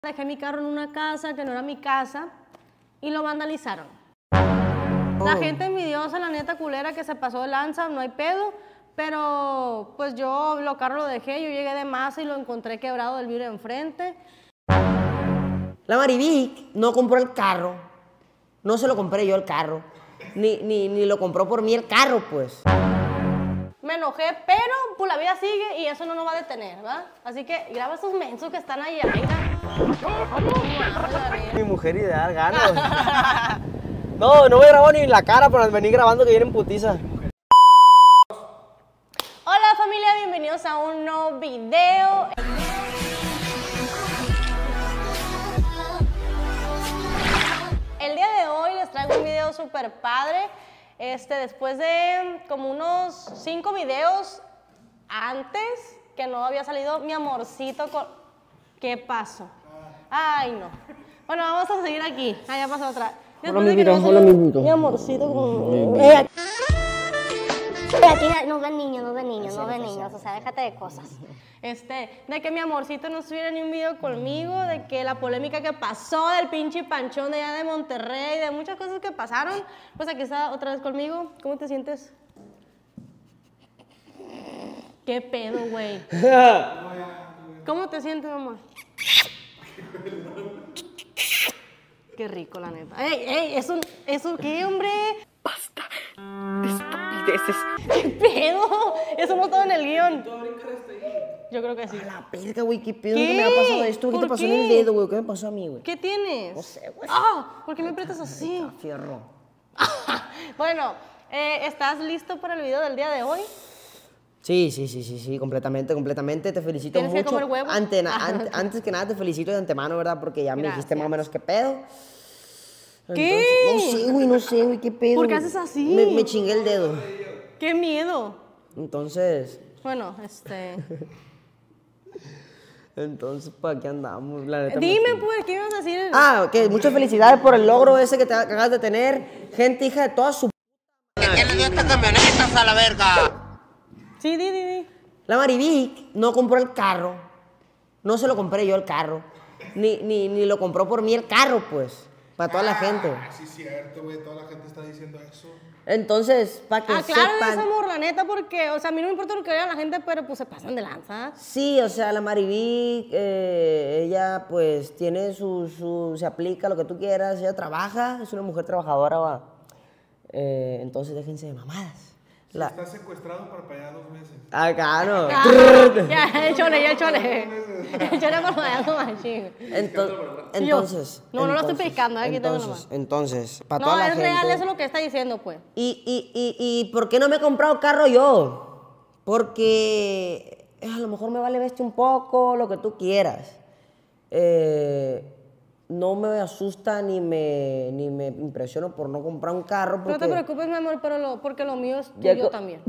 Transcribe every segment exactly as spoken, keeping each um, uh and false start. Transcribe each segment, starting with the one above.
Dejé mi carro en una casa que no era mi casa y lo vandalizaron. Oh. La gente envidiosa, la neta culera que se pasó de lanza, no hay pedo, pero pues yo lo carro lo dejé, yo llegué de masa y lo encontré quebrado del vidrio de enfrente. La Marivic no compró el carro, no se lo compré yo el carro, ni, ni, ni lo compró por mí el carro, pues. Me enojé, pero pues la vida sigue y eso no nos va a detener, ¿verdad? Así que graba esos mensos que están allá, mira. Mi mujer ideal, ganas. No, no me grabó ni en la cara, pero vení grabando que viene en putiza. Hola familia, bienvenidos a un nuevo video. El día de hoy les traigo un video súper padre. Este, después de como unos cinco videos antes que no había salido mi amorcito con... ¿Qué pasó? Ay, no. Bueno, vamos a seguir aquí. Ah, ya pasó otra. Hola, mi vida, hola, mi vida. Mi amorcito con... Eh, aquí no ven niños, no ven niños, no ven niños, o sea, déjate de cosas. Este, de que mi amorcito no subiera ni un video conmigo, de que la polémica que pasó del pinche panchón de allá de Monterrey, de muchas cosas que pasaron, pues aquí está otra vez conmigo. ¿Cómo te sientes? ¿Qué pedo, güey? ¿Cómo te sientes, mamá? Qué rico, la neta. ¡Ey, ey! ¿Eso, eso qué, hombre? Basta de estupideces. ¿Qué pedo? Eso no estaba en el guión. Yo creo que sí. A la verga, güey, qué pedo. ¿Qué? ¿Qué me ha pasado esto? ¿Qué te pasó qué? en el dedo, güey? ¿Qué me pasó a mí, güey? ¿Qué tienes? No sé, güey. Ah, ¿por qué me aprietas así? Está fierro. Bueno, eh, ¿estás listo para el video del día de hoy? Sí, sí, sí, sí, sí, completamente, completamente. Te felicito ¿Tienes mucho. que comer huevo? Ante, an, antes que nada te felicito de antemano, ¿verdad? Porque ya me Gracias. dijiste más o menos qué pedo. ¿Qué? Entonces, no sé, güey, no sé, güey, qué pedo. ¿Por qué haces así? Me, me chingué el dedo. ¡Qué miedo! Entonces... Bueno, este... Entonces, ¿para qué andamos? La neta, Dime, me... pues, ¿qué ibas a decir? Ah, ok, muchas felicidades por el logro ese que te acabas de tener. Gente, hija de toda su... ¿Qué le dio esta camionetas a la verga? Sí, di, di, di. La Marivic no compró el carro, no se lo compré yo el carro, ni, ni, ni lo compró por mí el carro, pues, para toda la gente. Ah, sí, es cierto, güey, toda la gente está diciendo eso. Entonces, para que Aclaro sepan... eso, amor, la neta, porque, o sea, a mí no me importa lo que vea la gente, pero pues se pasan de lanza. Sí, o sea, la Marivic, eh, ella pues tiene su, su, se aplica lo que tú quieras, ella trabaja, es una mujer trabajadora, va. Eh, entonces déjense de mamadas. La... Está secuestrado para pagar dos meses. Acá no. Ah, ya, el chole, ya el chole. El chole por payaso machín. Entonces, entonces, No, no lo estoy entonces, picando, aquí tengo entonces, nomás. entonces, para No, toda la es gente. real, eso es lo que está diciendo, pues. Y, y, y, y, ¿por qué no me he comprado carro yo? Porque eh, a lo mejor me vale bestia un poco, lo que tú quieras. Eh, no me asusta ni me, ni me impresiono por no comprar un carro. Porque No te preocupes, mi amor, pero lo, porque lo mío es Ya tuyo co- también.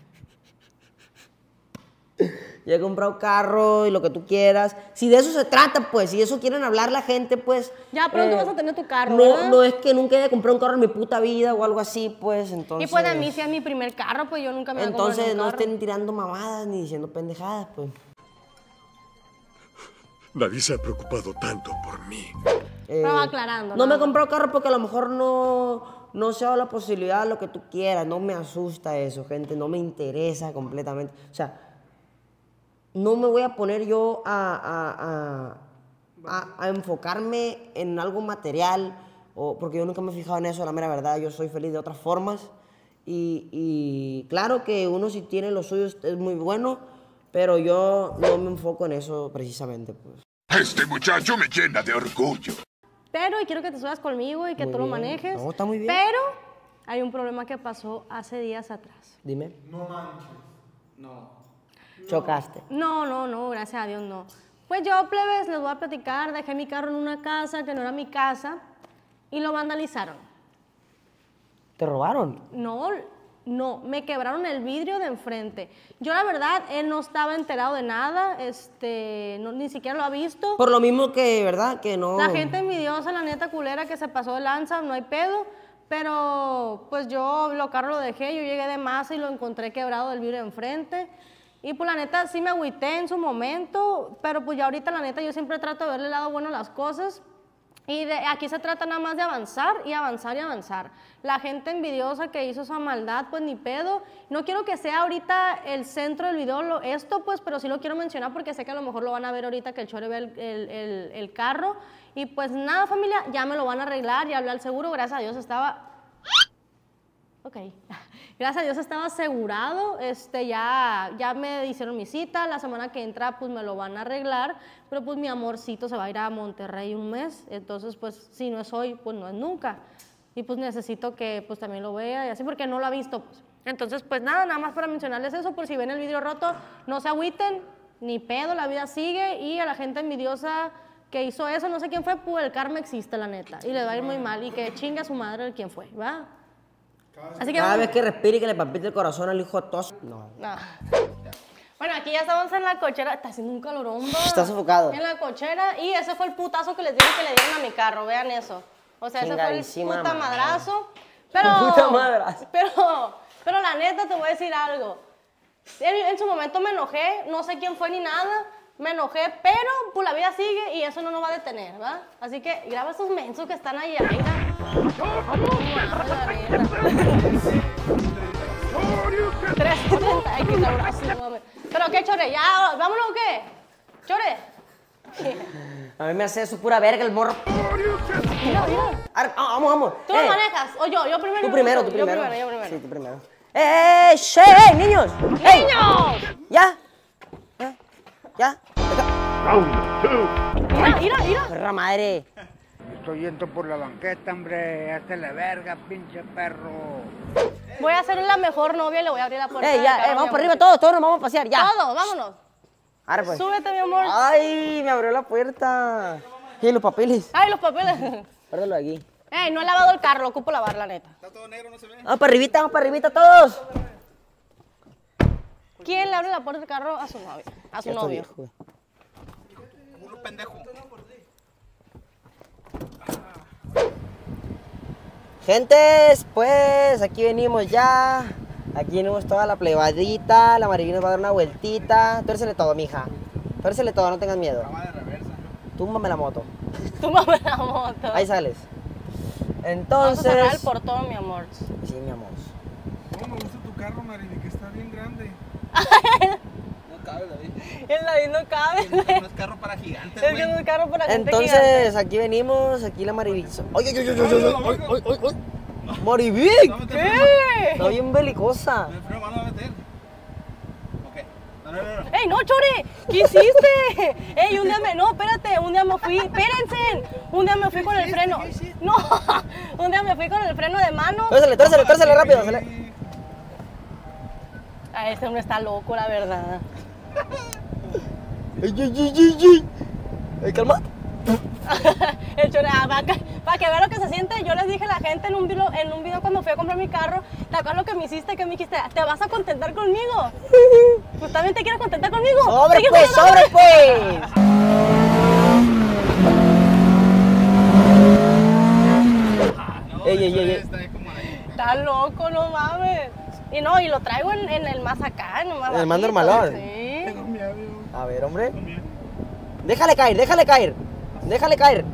ya he comprado carro y lo que tú quieras. Si de eso se trata, pues, si de eso quieren hablar la gente, pues... Ya pronto eh, vas a tener tu carro, no, ¿verdad? no es que nunca haya comprado un carro en mi puta vida o algo así, pues, entonces... Y pues a mí si es mi primer carro, pues yo nunca me voy a comprar Entonces un no carro. estén tirando mamadas ni diciendo pendejadas, pues. Nadie se ha preocupado tanto por mí. Eh, Pero aclarando. No me he nada más. comprado carro porque a lo mejor no, no se da la posibilidad de lo que tú quieras. No me asusta eso, gente. No me interesa completamente. O sea, no me voy a poner yo a, a, a, a, a enfocarme en algo material. O, porque yo nunca me he fijado en eso, la mera verdad. Yo soy feliz de otras formas. Y, y claro que uno si tiene lo suyo es muy bueno. Pero yo no me enfoco en eso precisamente, pues. Este muchacho me llena de orgullo. Pero y quiero que te subas conmigo y que Muy tú lo bien. manejes. No, está muy bien. Pero hay un problema que pasó hace días atrás. Dime. No manches. No. Chocaste. No, no, no, gracias a Dios no. Pues yo, plebes, les voy a platicar. Dejé mi carro en una casa que no era mi casa y lo vandalizaron. ¿Te robaron? No, no, me quebraron el vidrio de enfrente. Yo la verdad, él no estaba enterado de nada, este, no, ni siquiera lo ha visto. Por lo mismo que, ¿verdad? Que no... La gente envidiosa, la neta culera que se pasó de lanza, no hay pedo, pero pues yo lo carro lo dejé, yo llegué de masa y lo encontré quebrado del vidrio de enfrente. Y pues la neta sí me agüité en su momento, pero pues ya ahorita la neta yo siempre trato de verle el lado bueno a las cosas. Y de, aquí se trata nada más de avanzar y avanzar y avanzar. La gente envidiosa que hizo esa maldad, pues ni pedo. No quiero que sea ahorita el centro del video lo, esto, pues, pero sí lo quiero mencionar porque sé que a lo mejor lo van a ver ahorita que el Chore ve el, el, el, el carro. Y pues nada, familia, ya me lo van a arreglar, ya hablé al seguro, gracias a Dios estaba... Ok, gracias a Dios estaba asegurado, este, ya, ya me hicieron mi cita, la semana que entra pues me lo van a arreglar, pero pues mi amorcito se va a ir a Monterrey un mes, entonces pues si no es hoy, pues no es nunca, y pues necesito que pues también lo vea y así porque no lo ha visto, pues. Entonces pues nada, nada más para mencionarles eso, por si ven el vidrio roto, no se agüiten, ni pedo, la vida sigue, y a la gente envidiosa que hizo eso, no sé quién fue, pues el karma existe, la neta, y le va a ir muy mal, y que chingue a su madre quién fue, ¿va? Así que Cada vamos. vez que respire y que le palpite el corazón al hijo de tos. No. No. Bueno, aquí ya estamos en la cochera. Está haciendo un calorón, ¿va? Está sofocado. En la cochera. Y ese fue el putazo que les dije que le dieron a mi carro. Vean eso. O sea, ese fue el Chingadísima puta madre. madrazo. Pero, Puta madrazo. Pero, pero la neta te voy a decir algo. En, en su momento me enojé. No sé quién fue ni nada. Me enojé, pero pues la vida sigue y eso no nos va a detener, ¿va? Así que graba esos mensos que están ahí. Mira. tres treinta, ay, qué cabrazo, mami. Pero qué, Chore, ya, vámonos o qué? Chore. A mí me hace eso pura verga el morro. Mira, mira. Ar- ah, vamos, vamos. ¿Tú Eh, lo manejas? O yo, yo primero. Tú primero, tú Yo primero. primero, yo primero. Sí, tú primero. ¡Eh, eh, che, eh, niños! ¡Ey! ¡Niños! ¿Ya? ¿Ya? ¿Ya? Mira, mira, mira. ¡Perra madre! Estoy yendo por la banqueta, hombre. Hazte la verga, pinche perro. Voy a ser la mejor novia y le voy a abrir la puerta. ¡Ey, del ya! carro, Eh, vamos mi para arriba amor. todos, todos nos vamos a pasear, ya. Todos, vámonos. Arre, pues. Súbete, mi amor. ¡Ay! Me abrió la puerta. Y los papeles. Ay, los papeles. Guárdalo aquí. Ey, no he lavado el carro, lo ocupo lavar, la neta. Vamos para arribita, vamos para arribita todos. ¿Quién le abre la puerta del carro a su novia? A su Ya estoy novio. viejo, güey. Gentes, pues aquí venimos ya. Aquí venimos toda la plebadita. La Mariví nos va a dar una vueltita. Tuércele todo, mija. Tuércele todo, no tengas miedo. Túmbame la moto. Túmbame la moto. Ahí sales. Vamos a Entonces. cerrar el portón, mi amor. Sí, mi amor. ¿Cómo me gusta tu carro, Mariby? Que está bien grande. El David no cabe. No es carro para gigantes, Es que no es carro para gente Entonces, gigante. aquí venimos, aquí la Mariví. ¡Ay, ay, ay, ay, ay, ay, ay, ay, ay, ay! ¡Mariví! ¿Qué? Está bien belicosa. El freno mano va a meter. Ok. No, no, no, no. ¡Ey, no, Chore! ¿Qué hiciste? ¡Ey, un día me... No, espérate, un día me fui... ¡Espérense! Un día me fui con el freno... No, un día me fui con el freno de mano. Tuércele, tuércele, tuércele rápido. se Ah, este hombre está loco, la verdad. ¡Ay, ay, ay, ay, ay! Ay, calma. El Chore, ah, para que, para que vea lo que se siente, yo les dije a la gente en un video, en un video cuando fui a comprar mi carro, ¿te acuerdas lo que me hiciste? Que me dijiste, ¿te vas a contentar conmigo? ¿Tú también te quieres contentar conmigo? ¡Sobre ¿Te pues, quieres sobre contentar pues! No, Ey, ey, eso ey, ey. está ahí como ahí. Está loco, no mames. Y no, y lo traigo en, en el más acá, en el más En el más bajito, normalón. Sí. Tengo miedo. A ver, hombre. Déjale caer, déjale caer. Déjale caer.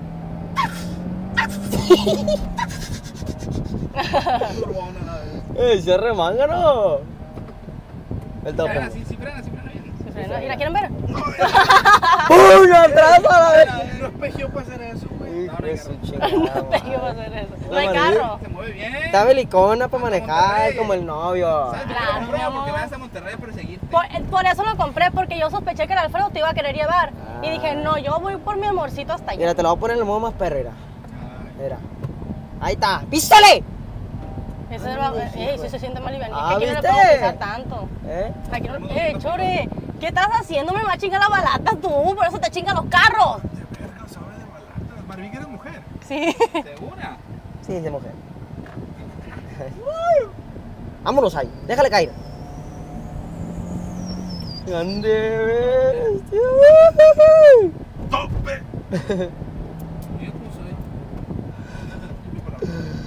¡Ey, se remanga, no! El tope. Frena, sí, sí, frena, sí, frena bien. Se frena. ¿Y la quieren ver? ¡Uy, atrás a la vez! No es pegio para hacer eso, güey. Hijo de su No chingada te iba a madre. hacer eso. La No hay Maravilla. carro. Se mueve bien. Está belicona para manejar Monterrey. como el novio. ¿Sabes por qué Claro, lo compró? mi amor. Porque vas a Monterrey a perseguirte. Por, eh, por eso lo compré, porque yo sospeché que el Alfredo te iba a querer llevar. Y dije, no, yo voy por mi amorcito hasta allá. Mira, te lo voy a poner en el modo más perro, mira. Mira. Ahí está. ¡Pístale! Ese es el Ey, si se siente mal y venir. Ah, que yo no le ¿viste? puedo pisar tanto. ¿Eh? Aquí no... ¡Eh, Chore! ¿Qué estás haciendo? Me va a chingar la balata tú, por eso te chingan los carros. De verga, sabe de balatas. Mariby, eres mujer. Sí. ¿Segura? Sí, es de mujer. Vámonos ahí. Déjale caer. Grande bestia. ¡Tope! Yo como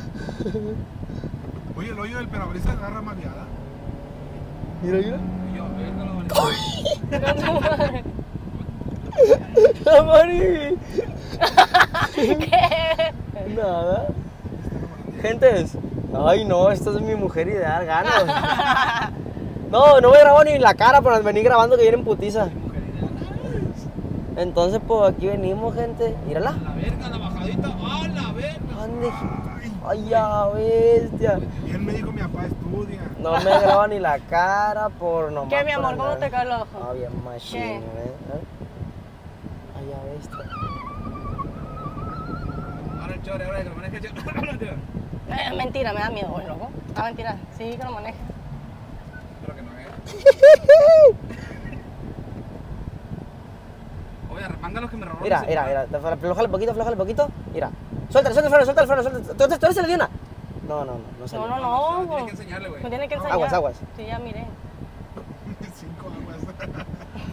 soy. Oye, el hoyo del parabrisas agarra mareada. Mira, mira. Yo, La Mariví. ¿Qué? Nada. Gentes. Ay, no, esta es mi mujer ideal, ganas. No, no me grabo ni en la cara, pero vení grabando que viene en putiza. Entonces, pues aquí venimos, gente. Mírala. La verga, la bajadita. ¡Ah, la verga! Ande. Ay, ya, bestia. Y él me dijo, mi papá estudia. No me graba ni la cara por nomás. ¿Qué, mi amor? por ¿Cómo andar. te cae el ojo? Ah, bien machine, ¿Qué? ¿eh? Ay, ya, bestia. Ahora el chore, ahora que lo maneja el chore. Eh, mentira, me da miedo, güey, loco. Ah, mentira. Sí, que lo maneje. Espero que no haga. Oye, remanga los que me robaron. Mira, ese mira, celular. mira. Aflójale poquito, aflójale poquito. Mira. Suéltale, suelta el freno, suelta el freno, suelta. ¿Tú, tú eres el de una? No, no, no, no sé. No, no, No, no. tiene que enseñarle, güey. Me tiene que enseñar. Aguas, aguas. Sí, ya miré. Cinco aguas.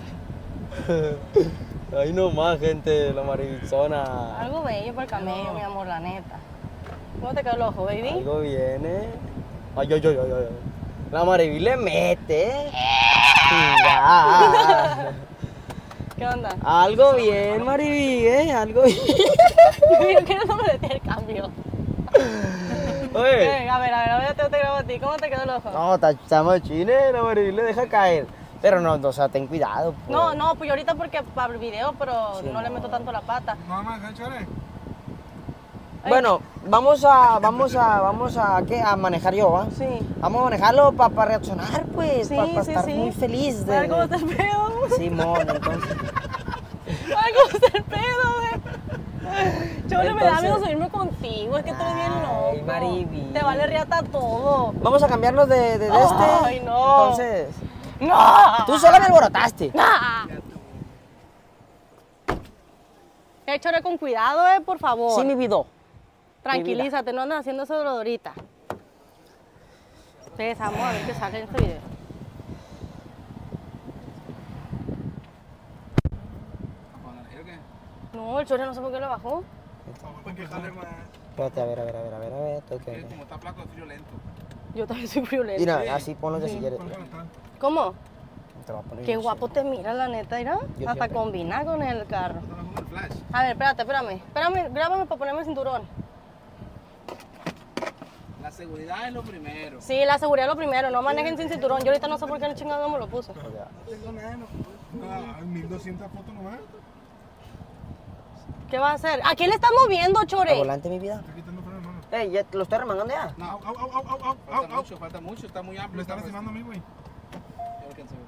Ahí nomás, gente, la maravillona. Algo bello por el camello, mi amor, la neta. ¿Cómo te quedó el ojo, baby? Algo viene. Ay, ay, ay, ay, ay. La Mariví le mete. Chinga. ¿Qué onda? Algo bien, Mariví, ¿eh? Algo bien. Yo quiero no me el cambio. Oye. Eh, a ver, a ver, a ver, te, te grabo a ti. ¿Cómo te quedó el ojo? No, está, está machine, la Mariví le deja caer. Pero no, o sea, ten cuidado. Pues. No, no, pues yo ahorita porque para el video, pero Sí, no le no. meto tanto la pata. No más, ¿eh, chore? Bueno, vamos a, vamos a, vamos a, ¿qué? A manejar yo, ¿va? Sí. Vamos a manejarlo para reaccionar, pues, Sí, para sí, estar sí. muy feliz. A ver cómo está el pedo. Simón, entonces. A ver cómo está el pedo, güey. Chole, me da Entonces- miedo subirme contigo, es que tú eres bien Ay, loco. Mariví. Te vale riata todo. Vamos a cambiarnos de, de, de este. Ay, no. Entonces, ¡No! tú sola me alborotaste. ¡Ah! Eh, Chore, con cuidado, eh, por favor. Sí, mi vida. Tranquilízate, no andas haciendo eso de ahorita. Ustedes, vamos a ver qué sale en este video. ¿O qué? No, el Chore no sé por qué lo bajó. Para que jale más. Espérate, a ver, a ver, a ver, a ver, a ver. Estoy Que que... como está flaco, frío lento. Yo también soy violenta. Mira, así ponlo de si quieres. ¿Cómo? Te lo voy a poner Qué así. guapo te mira, la neta, mira. Yo Hasta siempre. combina con el carro. Está bajando el flash. A ver, espérate, espérame. Espérame, grábame para ponerme el cinturón. La seguridad es lo primero. Sí, la seguridad es lo primero, no manejen sin cinturón. Yo ahorita no sé por qué el chingado no me lo puse. No tengo nada, no. Ah, mil doscientas fotos nomás. ¿Qué va a hacer? ¿A quién le estás moviendo, ¿A Chore? volante, mi vida? Está quitando freno, hermano. Ey, ya lo estoy remangando ya. No, Au, au, au, au, au, au, falta au. mucho, falta mucho, está muy amplio. Me está está lastimando a mí, güey. Ya lo alcancé.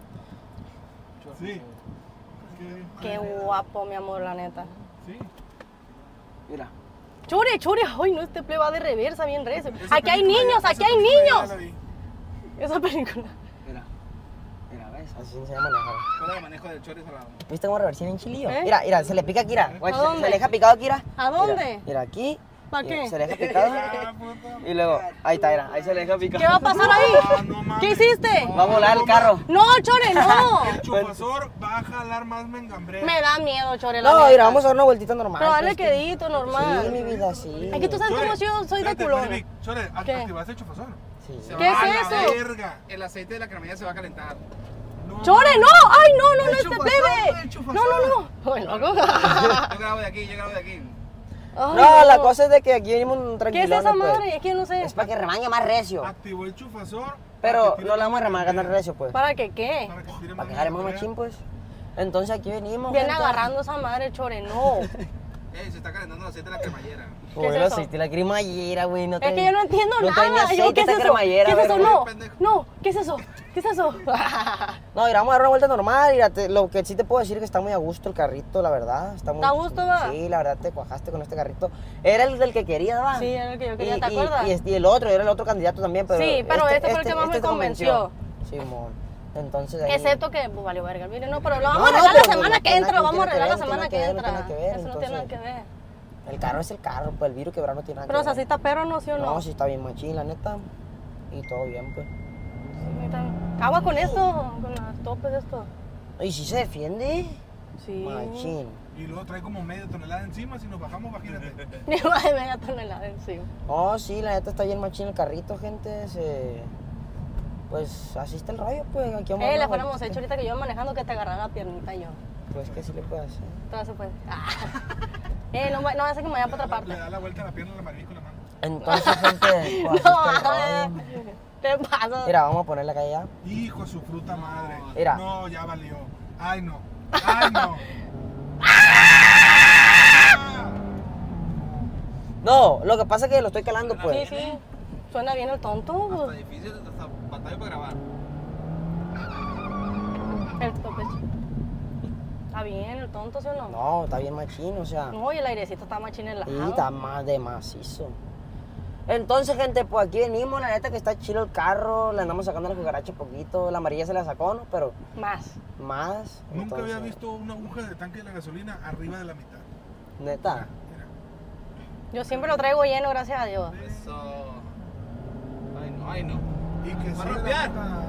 Sí. Es que- Qué guapo, mi amor, la neta. Sí. Mira. Chore, Chore, ay, no, este play va de reversa, bien recio. Esa Aquí hay película ya- niños, esa aquí hay película ya niños. la vi. Esa película. Mira. Mira, ¿ves? Así se llama manejar. ¿Cuál es el manejo del chore salado? ¿Viste cómo reversión en chilillo? ¿Eh? Mira, mira, se le pica aquí, mira. Guacha, se- dónde? Se le deja picado aquí, mira. ¿A dónde? Mira, mira, aquí. ¿Pa' Mira, qué? Se le deja picado. Ah, puta. Y luego, ahí está, mira, ahí se le deja picado. ¿Qué va a pasar Ah, ahí? no mames. ¿Qué hiciste? Va a volar el carro. No, Chore, no. El chupasor va a jalar más mengambre. Me da miedo, Chore, la No, neta. mira, vamos a dar una vueltita normal. Pero dale pues, que- quedito, normal. Sí, mi vida, sí. Es que tú sabes cómo yo soy de espérate, culona. Marivic, Chore, act- ¿Qué? ¿activaste el chupasor? Sí. Se ¿Qué va es a la eso? Verga. El aceite de la cremallera se va a calentar. No, Chore, no. Ay, no, no, no, El este chupasor, plebe. el chupasor. No, no, no. Ay, loco. Yo grabo de aquí, yo grabo de aquí. Ay, No, la cosa es de que aquí venimos ¿Qué es tranquilos. esa madre? Es que yo no sé. Es para que remangue más recio. Activó el chupasor. Pero para que tire no le más vamos a remangar tan mengambre. recio, pues. ¿Para qué qué? Para que tire Para más que jalemos mengambre. machín, pues. Entonces aquí venimos. Viene gente. agarrando esa madre, Chore, no. Eh, se está calentando el aceite de la cremallera. Uy, es el eso? aceite, la cremallera, güey. No Es trae- que yo no entiendo no trae ni nada. Yo, aceite ¿qué es esta eso? cremallera, ¿Qué es eso? verga. No, pendejo. no, ¿qué es eso? ¿Qué es eso? No, mira, vamos a dar una vuelta normal. Mira, te- lo que sí te puedo decir es que está muy a gusto el carrito, la verdad. Está, muy, ¿Está a gusto, va? Sí, la verdad, te cuajaste con este carrito. Era el del que querías, ¿va? Sí, era el que yo quería, Y- ¿te y- acuerdas? Y, este- y el otro, era el otro candidato también, pero... Sí, pero este fue el que más me te convenció. Simón. Entonces ahí... Excepto que, pues valió verga, mire, no, pero lo vamos No, a no, arreglar pero la semana no que tiene entra, nada- lo vamos a no tiene arreglar la que ver, semana no que tiene entra. nada que ver, Eso no tiene nada entonces- que ver. El carro es el carro, pues el virus quebrar no tiene nada Pero o que sea, ver. si está perro, ¿no? ¿Sí o no? No, sí está bien machín, la neta. Y todo bien, pues. Sí, está- Agua con esto, con las topes de esto. Y si se defiende. Sí. Machín. Y luego trae como media tonelada encima. Si nos bajamos, imagínate. Ni más de media tonelada encima. Oh, sí, la neta está bien machín el carrito, gente. Se... Pues así está el rollo, pues aquí vamos. Eh, a le dar una fuéramos vueltita. hecho ahorita que yo iba manejando que te agarrara la piernita yo. Pues que sí le puede hacer. Todo se puede. Ah. Eh, no, va- no hace que me vaya para otra Le parte. da la vuelta a la pierna a la Mariví con la mano. Entonces, gente, pues así No, está el rollo. ¿qué pasa? Mira, vamos a ponerle acá ya. Hijo de su fruta madre. Mira. No, ya valió. Ay, no. Ay, no. No, lo que pasa es que lo estoy calando, pues. Sí, sí. Suena bien el tonto. Está pues. difícil, hasta batalla para grabar. El tope. Está bien el tonto, ¿sí o no? No, está bien machín, o sea. No, y el airecito está más helado. Y está más de macizo. Entonces, gente, pues aquí venimos, la neta que está chido el carro, le andamos sacando la cucaracha poquito, la amarilla se la sacó, ¿no? Pero Más. más. Nunca había entonces, visto una aguja de tanque de la gasolina arriba de la mitad. Neta. Mira. Yo siempre lo traigo lleno, gracias a Dios. Eso. Ay, no, ay, no. Y que Va a sí, la rompear. neta,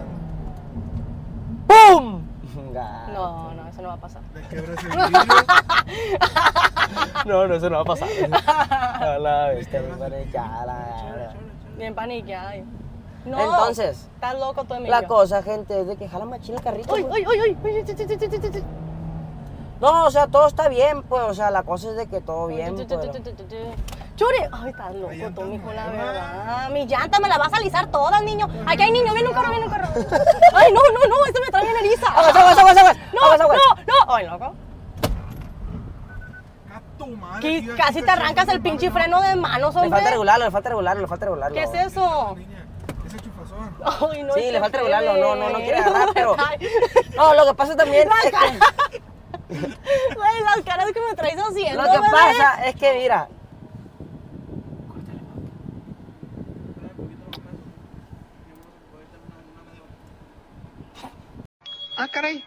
¡Pum! No, no, eso no va a pasar. le quebras el vidrio. No, no, eso no va a pasar. A la bestia, me pone ya, la- Bien paniqueada. yo. No. Entonces, Estás loco tú, Emilio. La cosa, gente, es de que jala machín el carrito. Uy, pues. uy, uy, uy, uy, ti, ti, ti, ti, ti, ti. No, o sea, todo está bien, pues, o sea, la cosa es de que todo bien, Ti, ti, pues. ti, ti, ti, ti. Churi, ay, estás loco llanta tú, mijo, la nueva. verdad. Mi llanta me la vas a alisar todas, niño. Aquí hay niño, viene un carro, viene un carro. Ay, no, no, no, esto me trae bien eriza. ¡Aguas, aguas, aguas, aguas! No, ¡Aguas, aguas! no, no. Ay, loco. A tu madre, Que tía, casi qué te arrancas el pinche freno de manos, Le falta hombre. regularlo, le falta regularlo, le falta regularlo. ¿Qué es eso? Niña, ese chufazón. Ay, no, Sí, este le falta plebe. regularlo, no, no, no quiere agarrar, pero- Ay, No, lo que pasa también es que... Güey, las caras que me traes haciendo, Lo que bebé. pasa es que, mira... Ah, caray.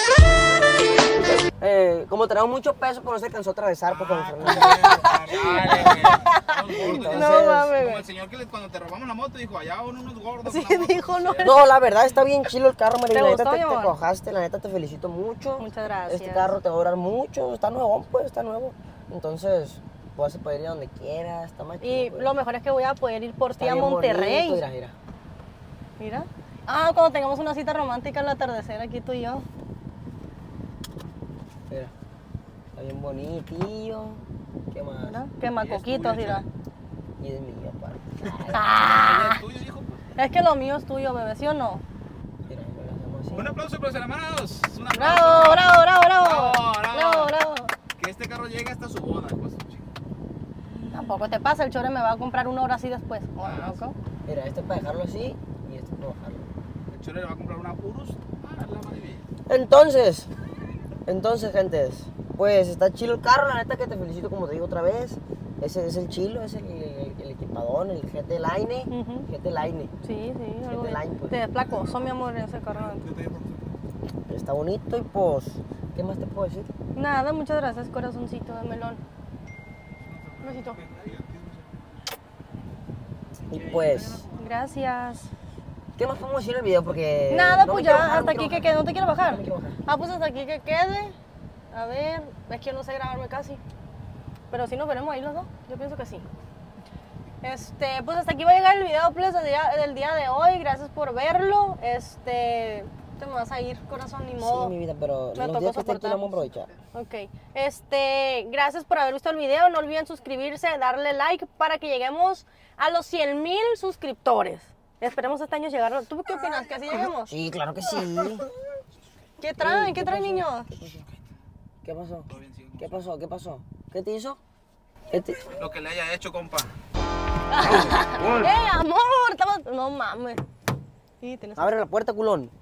Eh, como tenemos mucho peso, pues no se alcanzó a atravesar pues, con el freno. Dale, güey. Estamos gordos. No mames, Como güey. el señor que le- cuando te robamos la moto dijo, allá van unos gordos. Sí, con la moto. dijo, no. No, la verdad está bien chilo el carro, María. ¿Te La neta gustó, te, mi te amor? cojaste, la neta te felicito mucho. Muchas gracias. Este carro te va a durar mucho, está nuevo, pues, está nuevo. Entonces, vas a poder ir a donde quieras, está más chido. Y pues. lo mejor es que voy a poder ir por Está ti a bien Monterrey. bonito, mira, mira. Mira. Ah, cuando tengamos una cita romántica al atardecer aquí tú y yo. Mira. Está bien bonitillo. ¿Qué más? Mira. Quema coquitos, mira. Y es mío, aparte. Ah, Es tuyo, dijo. Pues. es que lo mío es tuyo, bebé, ¿sí o no? Mira, lo hacemos así. Un aplauso para los hermanos. Un aplauso. Bravo, bravo, bravo, bravo. Bravo, bravo. Bravo, bravo. Que este carro llegue hasta su boda, pues. Tampoco te pasa, el chore me va a comprar una hora así después. Oh, Ah, loco. Mira, este es para dejarlo así y este es para bajarlo. El chore le va a comprar una Urus a la Maribel. Entonces, entonces, gentes, pues está chilo el carro, la neta que te felicito como te digo otra vez. Ese es el chilo, es el, el, el equipadón, el G T Line. Ujú. G T Line. Sí, sí, algo Siete line, bien. pues. Te desplacoso, mi amor, en ese carro. Yo te llevo. Está bonito y pues, ¿qué más te puedo decir? Nada, muchas gracias, corazoncito de melón. Un besito. Y pues, Gracias. ¿qué más podemos decir en el video? Porque Nada, no pues me quiero ya, bajar, hasta no aquí quiero que quede. ¿No te quiero bajar? No me quiero bajar. Ah, pues hasta aquí que quede. A ver, es que yo no sé grabarme casi. Pero sí nos veremos ahí los dos. Yo pienso que sí. Este, pues hasta aquí va a llegar el video pues, del, día, del día de hoy. Gracias por verlo. Este, te me vas a ir, corazón, ni modo. Sí, mi vida, pero Me los tocó días que esté aquí lo vamos a aprovechar. Ok, este, gracias por haber visto el video. No olviden suscribirse, darle like para que lleguemos a los cien mil suscriptores. Esperemos este año llegar. ¿Tú qué opinas? ¿Que así lleguemos? Sí, claro que sí. ¿Qué traen? ¿Qué traen, niños? ¿Qué pasó? ¿Qué pasó? ¿Qué pasó? ¿Qué te hizo? ¿Qué te... Lo que le haya hecho, compa. ¡Ey, amor! Estamos... No mames. Sí, tienes... Abre la puerta, culón.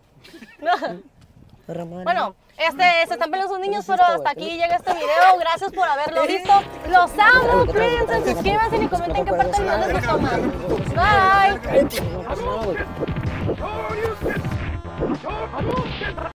Perra madre. Bueno, este, se están peleando sus niños, ¿Qué es pero esto, hasta güey? aquí llega este video. Gracias por haberlo visto. Los amo, please. Suscríbanse y comenten qué parte del video les gustó más. Bye. No pasa nada, güey.